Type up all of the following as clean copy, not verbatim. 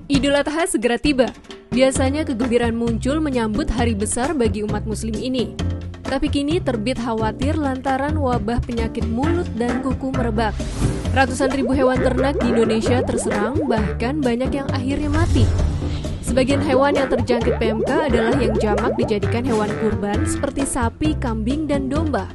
Idul Adha segera tiba. Biasanya kegembiraan muncul menyambut hari besar bagi umat muslim ini. Tapi kini terbit khawatir lantaran wabah penyakit mulut dan kuku merebak. Ratusan ribu hewan ternak di Indonesia terserang, bahkan banyak yang akhirnya mati. Sebagian hewan yang terjangkit PMK adalah yang jamak dijadikan hewan kurban seperti sapi, kambing, dan domba.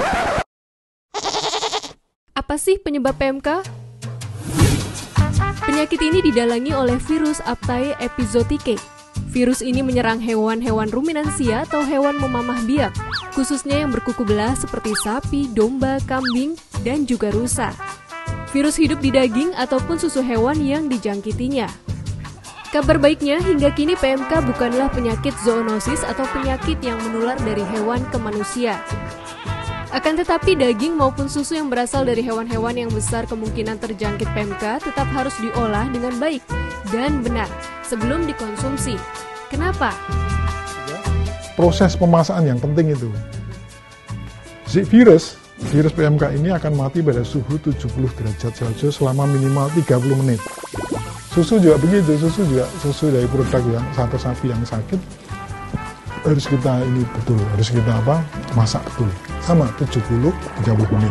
Apa sih penyebab PMK? Penyakit ini didalangi oleh virus Aptae epizootique. Virus ini menyerang hewan-hewan ruminansia atau hewan memamah biak, khususnya yang berkuku belah seperti sapi, domba, kambing, dan juga rusa. Virus hidup di daging ataupun susu hewan yang dijangkitinya. Kabar baiknya, hingga kini PMK bukanlah penyakit zoonosis atau penyakit yang menular dari hewan ke manusia. Akan tetapi daging maupun susu yang berasal dari hewan-hewan yang besar kemungkinan terjangkit PMK tetap harus diolah dengan baik dan benar sebelum dikonsumsi. Kenapa? Proses pemasakan yang penting itu. Si virus PMK ini akan mati pada suhu 70 derajat Celcius selama minimal 30 menit. Susu juga begitu, susu dari produk yang satu sapi yang sakit harus kita masak betul. Sama 70-30 menit.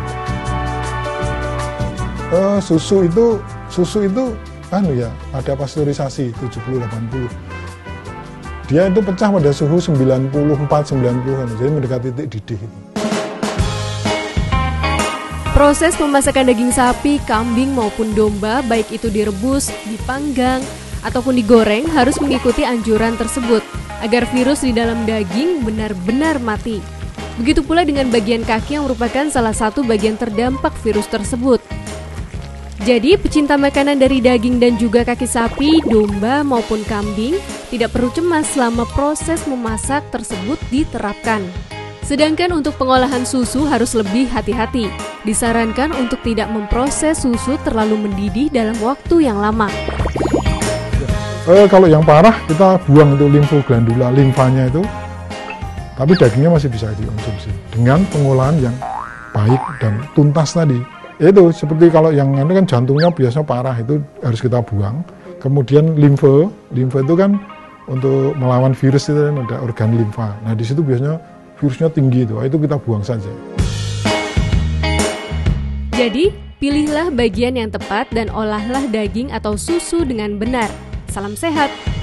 Susu itu ada pasteurisasi 70-80. Dia itu pecah pada suhu 94-90-an, jadi mendekati titik didih. Proses pemasakan daging sapi, kambing maupun domba, baik itu direbus, dipanggang, ataupun digoreng harus mengikuti anjuran tersebut agar virus di dalam daging benar-benar mati. Begitu pula dengan bagian kaki yang merupakan salah satu bagian terdampak virus tersebut. Jadi, pecinta makanan dari daging dan juga kaki sapi, domba maupun kambing tidak perlu cemas selama proses memasak tersebut diterapkan. Sedangkan untuk pengolahan susu harus lebih hati-hati. Disarankan untuk tidak memproses susu terlalu mendidih dalam waktu yang lama. Kalau yang parah kita buang itu limfoglandula, limfanya itu. Tapi dagingnya masih bisa dikonsumsi dengan pengolahan yang baik dan tuntas tadi. Itu seperti kalau yang ini kan jantungnya biasanya parah, itu harus kita buang. Kemudian limfe itu kan untuk melawan virus itu kan ada organ limfa. Nah di situ biasanya virusnya tinggi itu kita buang saja. Jadi pilihlah bagian yang tepat dan olahlah daging atau susu dengan benar. Salam sehat.